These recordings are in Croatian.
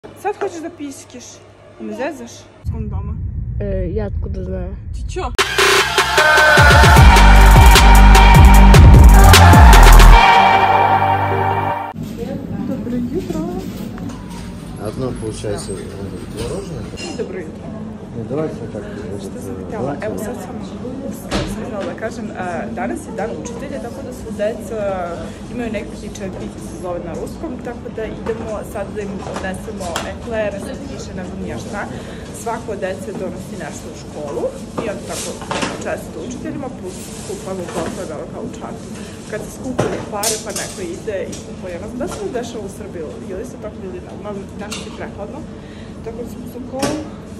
Sad hoćeš da piskiš? Da me zezaš? S kom doma? Ja tko da znam. Ti čo? Dobro jutro. Одно получается творожное. Dobro jutro. Давай все так. Što sam htjela? Evo sad sam htjela da kažem, danas je dan učitelja, tako da su deca imaju neki čerpić se zove na ruskom, tako da idemo sad da im odnesemo eklere, slatkiše, ne znam nija šta. Svako od dece donosi nešto u školu i onda tako često učiteljima plus skupamo posle kao u čatu. Kad se skupaju pare pa neko ide i kupuje. Ne znam da se to dešava u Srbiji ili se tako ljudi danas je prehladno. Tako da smo sa kolom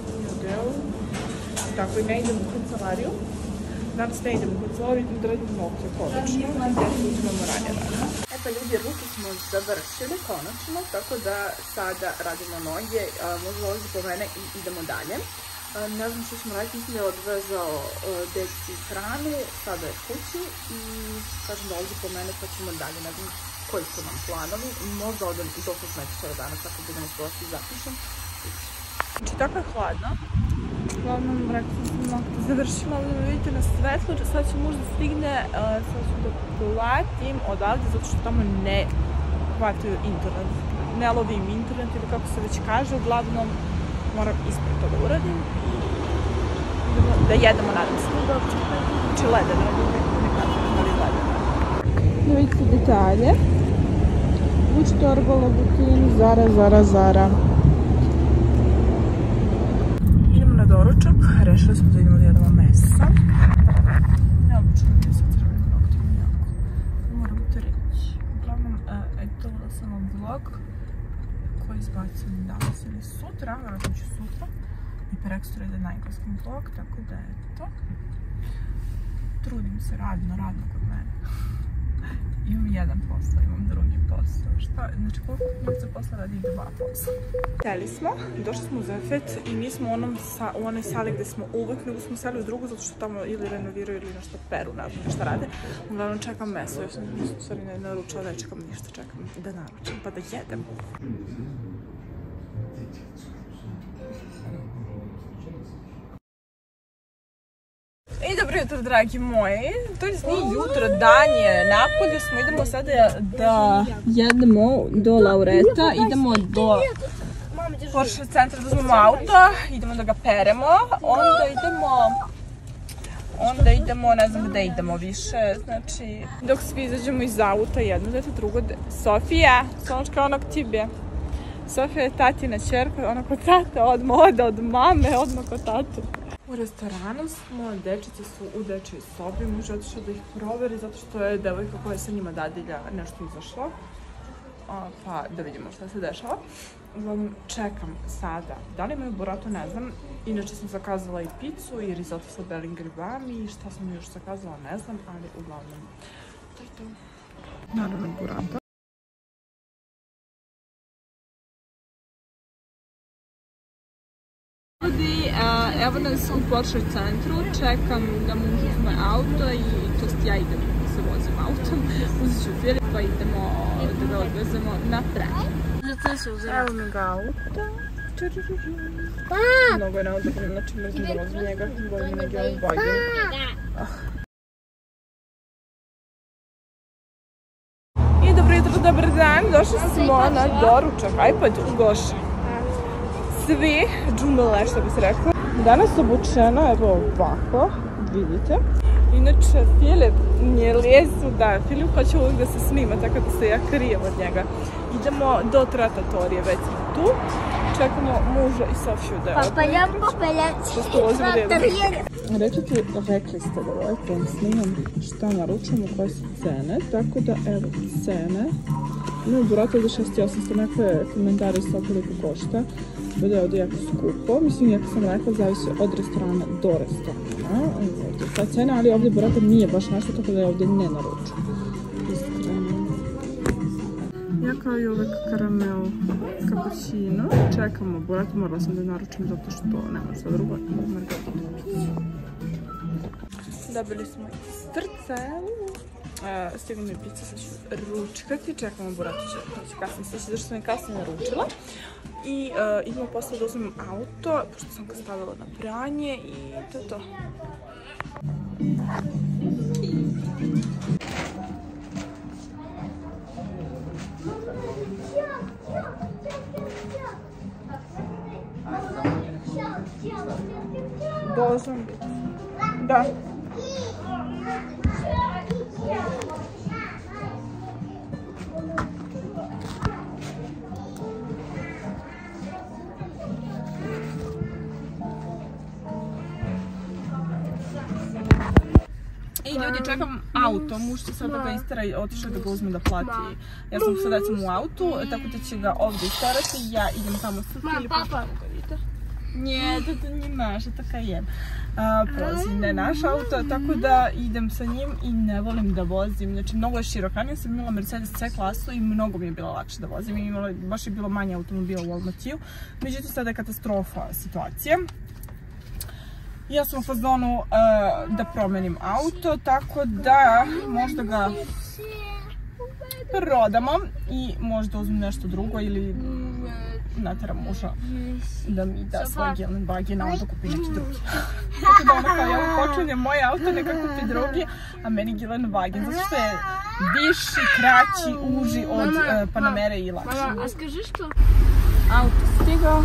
tako i ne idemo u kancelariju. Danas ne idemo u kancelariju, idemo da radimo nokte konačno, gdje se uzimamo ranije rana. E pa ljudi, ruke smo završili konačno, tako da sada radimo noge, možda dolazi po mene i idemo dalje. Ne znam što ćemo raditi, mislim da je odvezao deci hranu, sada je kući i kažem dolazi po mene pa ćemo dalje, ne znam koji su nam planovi, možda odem do kozmetičara danas, ako budemo spolati zapišem. Znači, tako je hladno. Uglavnom, rekla sam nokte završila, ovdje me vidite na svetlo, sad ću možda stigne, sad ću da platim odavde, zato što tamo ne hvataju internet, ne lovim internet ili kako se već kaže, uglavnom moram ispred to da uradim i da jedemo, nadam se, znači ledene, ne kažem, ali ledene. Da vidite detalje, Vuč torba, Labutin, Zara. Doručak, rešili smo da idemo da jedemo mesa. Neobično mi je sa crvenim noktima jako. Moram te reći. Uglavnom, editovala sam vam vlog koji izbacim danas ili sutra, vjerojatno ću sutra. I prekstra ide na engleskom vlog, tako da eto. Trudim se radno kod mene. Imam jedan posao, imam drugi posao. Šta? Znači koliko minuta posla radi 2 posla. Seli smo, došli smo u Zefet i mi smo u onoj sali gde smo uvek, nego smo seli u drugu zato što tamo ili renoviraju ili nešto peru, ne znam šta rade. Uglavnom čekam meso, još sam u stvari ne naručila, ne čekam ništa, čekam da naručim pa da jedem. I dobro jutro, dragi moji. To je nije jutro, dan je, napolju smo, idemo sada da jedemo do Laureta, idemo do Porsche centra da uzmemo auto, idemo da ga peremo, onda idemo, ne znam gde idemo više, znači dok svi izađemo iz auta, jedno dete, drugo dete. Sofija, Sonočka, ono k tibje. Sofija je tatina ćerka, ona kod tate odmah ode od mame, odmah kod tatu. U restoranu smo, dečice su u dečjoj sobi, muž je otišao da ih proveri zato što je devojka koja je sa njima dadilja nešto izašla. Pa da vidimo šta se dešava. Uglavnom čekam sada. Da li imaju burato, ne znam. Inače sam zakazala i picu i risotto sa belim gribami i šta sam još zakazala, ne znam, ali uglavnom to je to. Naravno burato. Evo nas u Porsche centru, čekam da muž uzme auto i to ja idem da se vozim autom, uzet ću Filipa i idemo da ga odvezemo na tren. Evo mi ga auto. Mnogo je neodobno, znači mrzim da vozim njega, volim neki ovaj Bojden. I dobro jutro, dobar dan, došli smo na doručak, ajpad u Goša. Svi džumele, što bi se rekao. Danas obučeno, evo ovako, vidite. Inače, Filip nije lijesu da, Filip hoće uvijek da se snima, tako da se ja krijem od njega. Idemo do Tratatorije, već smo tu. Čekamo muža i Sofiju da je Rekli ste da volite vam snimam šta naručujemo, koje su cene, tako da evo cene. Imamo burato za 6.800, nekakve komentare sa koliko košta. Bude je ovdje jako skupo, mislim, jako sam rekla, zavisi od restorana do restorana. Ovdje je ta cena, ali ovdje burato nije baš nešto, tako da je ovdje ne naručujem. Iskreno. Ja kao i uvek karamel cappuccino. Čekamo burato, morala sam da naručim zato što nema šta drugo. Dobili smo i srce. Stigla mi je pizza, sad ću ručkati, čekamo Buratića, to će kasnije stići, zašto sam je kasnije naručila. I idemo posle da uzmem auto, pošto sam ga stavila na pranje i to je to. Должен быть. Да. I ljudi, čekam auto, muž će sad da ga istera i otišao da ga uzme da plati. Ja sam sad recimo u autu, tako da će ga ovdje isterati i ja idem tamo sa Filipom. Nie, to nie masz, to taka jem. Prolazi ne naš auto, tako da idem sa njim i ne volim da vozim. Znači, mnogo je širok. Ranije sam imala Mercedes C klasu i mnogo mi je bilo lakše da vozim. Baš je bilo manje automobila u Almatiju. Međutim, sada je katastrofa situacija. Ja sam u fazonu da promenim auto, tako da možda ga prodamo i možda uzmem nešto drugo ili natjeram muža da mi da svoj Gelenwagen, a onda kupi neki drugi. Tako da ono kao ja počinjem moje auto, neka kupi drugi, a meni Gelenwagen, zato što je viši, kraći, uži od Panamere i lakši. Mama, a skaži što? Auto stigao.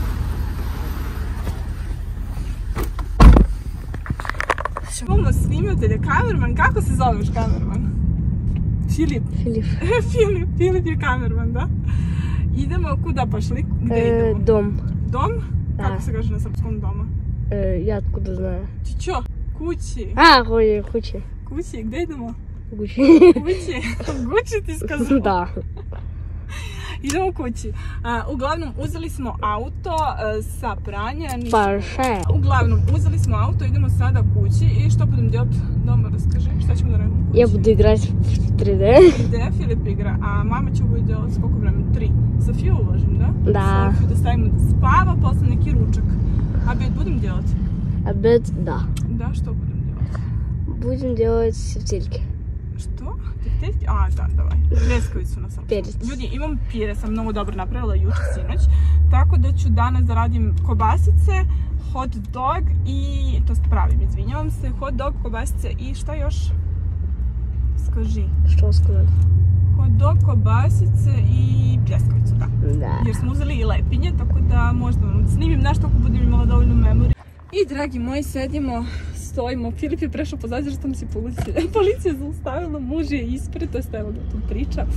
Imamo snimatelje, kamerman, kako se zoveš kamerman? Filip. Filip je kamerman, da? Idemo, kuda pašli? Gde idemo? Dom. Dom? Da. Kako se kaže na srpskom doma? Ja откуда знаю. Ti čo? Kući. Kući. Kući, gde idemo? Kući. Kući ti skazala? Da. Idemo kući. Uglavnom, uzeli smo auto sa pranja. Парше. Uglavnom, uzeli smo auto, idemo sada kući i što budem delati doma, raskaži, šta ćemo da radimo? Я буду играть в 3D. 3D Filip igra, a mama će bude delati s koliko vremena? 3. Sofiju uložim, da? Da. Sofiju da stavimo da spava, posle neki ručak. A bed budem delati? Обед, да. Da, što budem delati? Будем делать тефтельки. Što? Tefteljke? A, da, davaj. Pljeskavicu na srpskom. Perec. Ljudi, imam pire, sam mnogo dobro napravila juče, sinoć. Tako da ću danas da radim kobasice, hot dog i, to pravim, izvinjavam se, hot dog, kobasice i šta još? Skaži. Što сказать? Hot dog, kobasice i pljeskavicu, da. Da. Jer smo uzeli i lepinje, tako da možda vam snimim nešto ako budem imala dovoljno memoriju. I dragi moji, sedimo, stojimo. Filip je prešao pozadnje što nas je policija zaustavila, muž je ispred, to je stajalo da tu priča.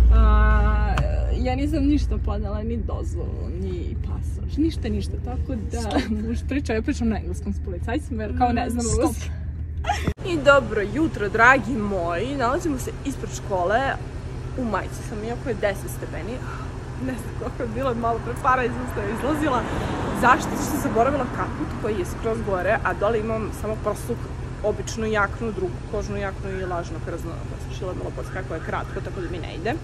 Ja nisam ništa planala, ni dozvolu, ni pasoš, ništa, tako da muž priča, ja pričam na engleskom s policajcima jer kao ne znamo vas. I dobro jutro, dragi moji, nalazimo se ispred škole, u majici sam, iako je 10 stepeni. Ne znam koliko je bilo, malo pre para iz usta je izlazila. Zašto? Zašto sam zaboravila kaput koji je skroz gore, a dole imam samo prostu običnu jaknu, drugu kožnu jaknu i lažno krzno. Da sam šila malo pod kako je kratko, tako da mi ne ide.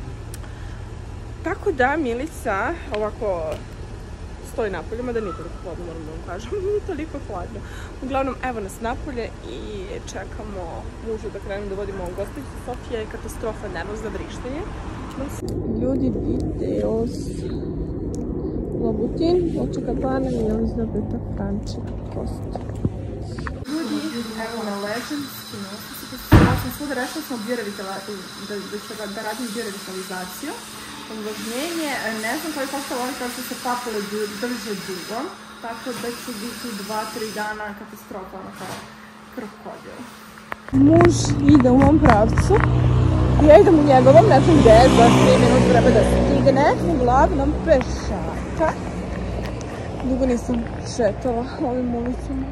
Tako da Milica ovako stoji napolje, mada nije toliko hladno, moram da vam kažem, nije toliko hladno. Uglavnom, evo nas napolje i čekamo mužu da krenemo da vodimo gospođicu. Sofija je katastrofa, nervozna, vrištenje. Ljudi, videos. Lobutin, očeka plana, ili zabeta Franček, kost. Ljudi, evo na Legendski nosi. Ja sam svuda rešila smo da radim biorevitalizaciju. Uvažnjenje, ne znam koji postao ovdje kada su se papule drže dugo, tako da će biti 2-3 dana katastrofa, ono kao krokodil. Muž ide u mom pravcu, ja idem u njegovom, ne znam gdje, za 3 minuta treba da stigne, uglavnom pešaka. Dugo nisam šetala ovim ulicama.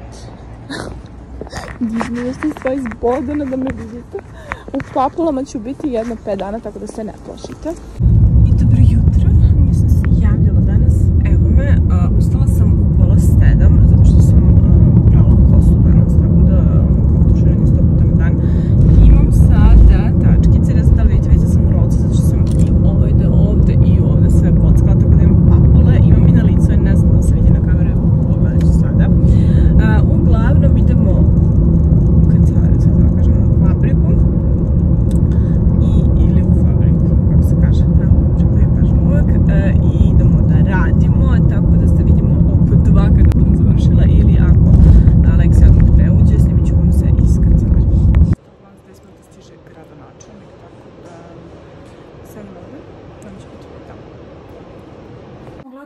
Divno sam sva iz Bodena da me vidite. U papulama ću biti jedno 5 dana, tako da se ne plašite. I dobro jutro, nisam se javljala danas. Evo me, ustala sam u pola 7, zato što sam prala kosu danas, tako da tuširanje 100 puta na dan. Imam sada tačkice, ne znam da li vidite, vidite sam u rolci, zato što sam i ovdje i ovdje sve kockala, tako da imam papule. Imam i na licu, ne znam da li se vidi na kameru, pogledat ću sada. Uglavnom idemo u kancelariju, sad da kažem, na fabriku.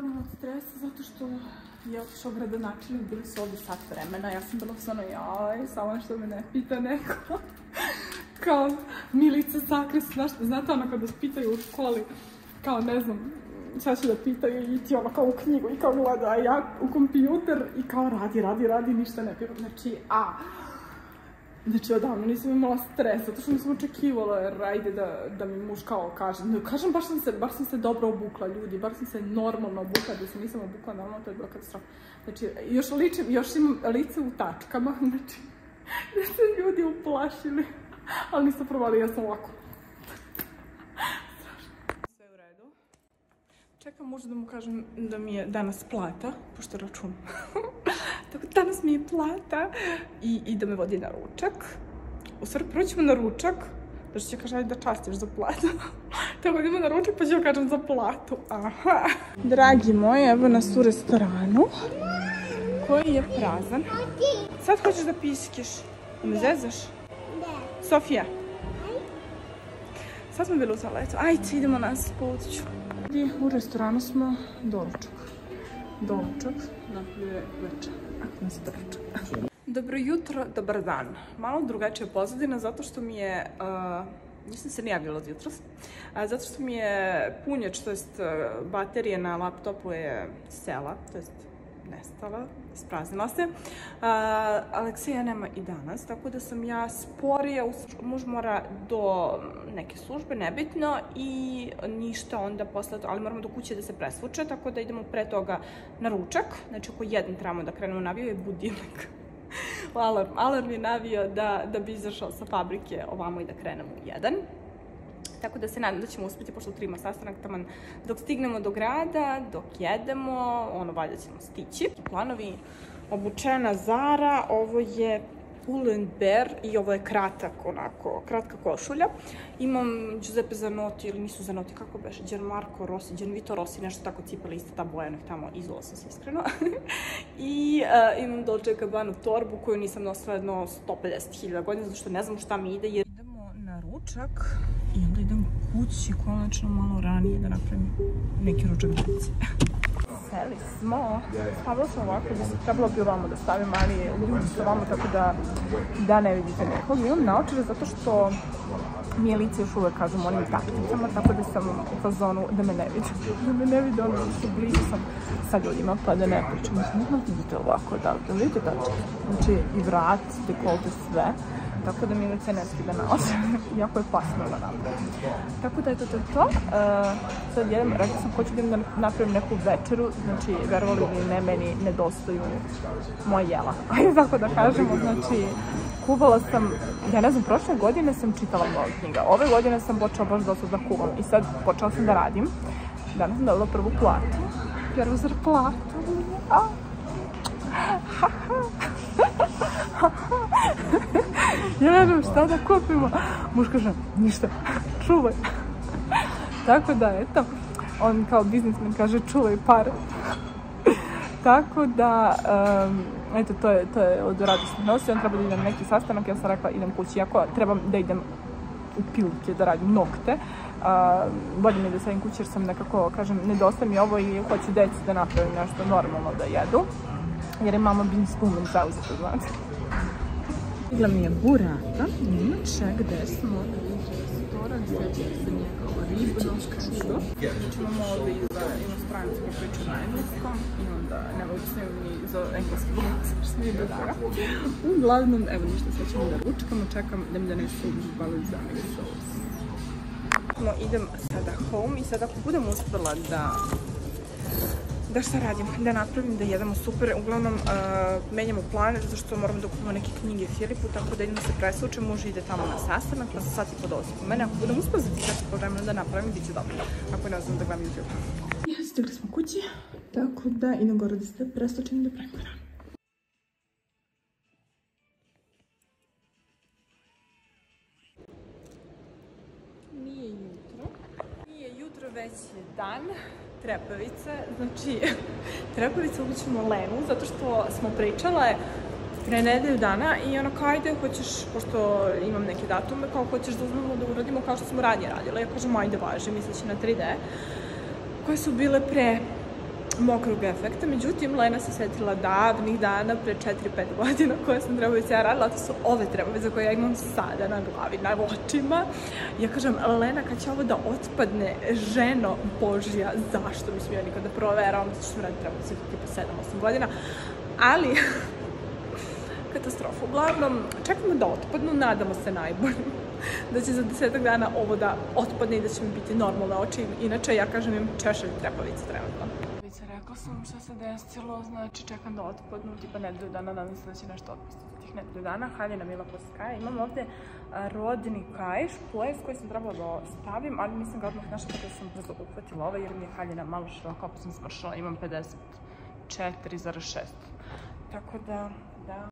normalno od stresa zato što je otišao gradonačelnik, bili su ovdje sat vremena, ja sam bila stvarno jaj, samo što me ne pita neko. Kao Milica Sakres, znate ono kada vas pitaju u školi, kao ne znam, šta će da pitaju i ti ono kao u knjigu i kao gleda, a ja u kompjuter i kao radi, ništa ne pivam, znači odavno nisam imala stres, zato što nisam očekivala, jer ajde da mi muž kao kaže, ne kažem, baš sam se dobro obukla ljudi, baš sam se normalno obukla, da se nisam obukla normalno, to je bilo katastrofa. Znači, još imam lice u tačkama, znači, da se ljudi uplašili, ali nisam provali, ja sam ovako. Sve u redu. Čekam muža da mu kažem da mi je danas plata, pošto računam. Tako danas mi je plata i da me vodi na ručak. U stvari, prvo ćemo na ručak, da će kaže, ajde da častiš za platu. Tako da idemo na ručak pa ću joj kažem za platu. Aha. Dragi moji, evo nas u restoranu koji je prazan. Sad hoćeš da piskiš? Me zezaš? Da. Sofija? Sad smo bili u toaletu. Ajde, idemo nas po utiću. U restoranu smo doručak, napolje večer. Ako nas doručak. Dobro jutro, dobar dan. Malo drugačija pozadina zato što mi je, nisam se nijavila od jutros, zato što mi je punjač, to jest baterije na laptopu je sela, to jest nestala, ispraznila se. Alekseja nema i danas, tako da sam ja sporija, muž mora do neke službe, nebitno, i ništa onda posle, ali moramo do kuće da se presvuče, tako da idemo pre toga na ručak, znači oko 1 trebamo da krenemo, navio je budilnik. Alarm je navio da bi izašao sa fabrike ovamo i da krenemo u 1. Tako da se nadam da ćemo uspjeti, pošto 3 ima sastanak taman dok stignemo do grada, dok jedemo, ono valjda ćemo stići. Planovi, obučena Zara, ovo je Pull&Bear i ovo je kratka košulja. Imam Giuseppe Zanotti, ili nisu Zanotti, kako beše, Gianmarco Rossi, Gianvito Rossi, nešto tako cipeli, ista ta boja, nek tamo izula sam se iskreno. I imam Dolce & Gabbana torbu koju nisam nosila jedno 150.000 godina, zato što ne znam šta mi ide. Idemo na ručak i onda idem kući konačno malo ranije da napravim neki ručak djeci. Seli smo, stavila sam ovako, trebalo bi ovamo da stavim, ali ljudi su ovamo tako da ne vidite nekog. Imam naočare zato što mi je lice još uvek, kažem, onim takticama, tako da sam u fazonu da me ne vidi. Da me ne vidi, ono što blizu sam sa ljudima, pa da ne pričam. Mislim, vidite ovako, da vidite tačke. Znači, i vrat, dekolte, sve. Tako da mi lice ne skida na os, jako je pasno da napravim. Tako da je to. Sad jedem, rekla sam, hoću da napravim neku večeru, znači, verovali li ne, meni nedostaju moje jela. Ajde tako da kažemo, znači, kuvala sam, ja ne znam, prošle godine sam čitala mnogo knjiga, ove godine sam počela baš dosta da kuvam i sad počela sam da radim. Danas sam dobila prvu platu, prvu zarplatu. Ja ne znam šta da kupimo. Muž kaže, ništa, čuvaj. Tako da, eto, on kao biznismen kaže, čuvaj pare. Tako da, eto, to je od radosnih noći. On treba da idem na neki sastanak, ja sam rekla, idem kući. Iako trebam da idem u pilke, da radim nokte. Bolje mi je da sedim kući jer sam nekako, kažem, nedostaje mi ovo i hoću deci da napravim nešto normalno da jedu. Jer je mama businesswoman zauzeta, znate. Stigla mi je burata, inače gde smo, restoran, svećate se njega ribno, nešto. Znači imamo ovdje i za inostranice koji pričaju na engleskom i onda ne mogu snimati ni za engleski glas, što mi je do toga. Uglavnom, evo ništa, sad ćemo da ručkamo, čekam da mi donesu balzamic sos. Idem sada home i sad ako budem uspela da šta radim, da napravim, da jedemo super. Uglavnom, menjamo plane, zato što moramo da kupimo neke knjige Filipu, tako da idemo se presvučem, muž ide tamo na sastanak, pa se sat i po dolazi po mene. Ako budem uspela za ti po vremenu da napravim, bit će dobro. Ako ne znam da gledam YouTube. Stigli smo kući, tako da idem gore da se presvučem da pravim hranu. Nije jutro, već je dan. Trepavice, znači trepavice uličimo Lenu, zato što smo pričale pre nedelju dana i ono kao ajde, hoćeš, pošto imam neke datume, kao hoćeš da uzmemo da uradimo kao što smo ranije radile. Ja kažem ajde važi, misleći na 3D, koje su bile pre mokrog efekta, međutim Lena se sjetila davnih dana, pre 4-5 godina koje sam trebavice ja radila, to su ove trebavice koje ja imam sada na glavi, na očima. Ja kažem, Lena, kad će ovo da otpadne, ženo Božja, zašto? Mislim, ja nikada proveravam, zato što sam radi trebavice tipa 7-8 godina, ali katastrofa. Uglavnom, čekamo da otpadnu, nadamo se najbolje. Da će za 10 dana ovo da otpadne i da će mi biti normalne oči. Inače, ja kažem, imam češelj trepavice trenutno. Rekla sam što se desilo, znači čekam da otpadnu, tipa nedelju dana, nadam se da će nešto otpustiti tih nedelju dana. Haljina Mila Poskaja. Imam ovdje rodni kajš, plejs koji sam trebala da stavim, ali nisam ga odmah našla kada sam brzo uhvatila ovaj, jer mi je haljina malo široka, pa sam smršala, imam 54,6. Tako da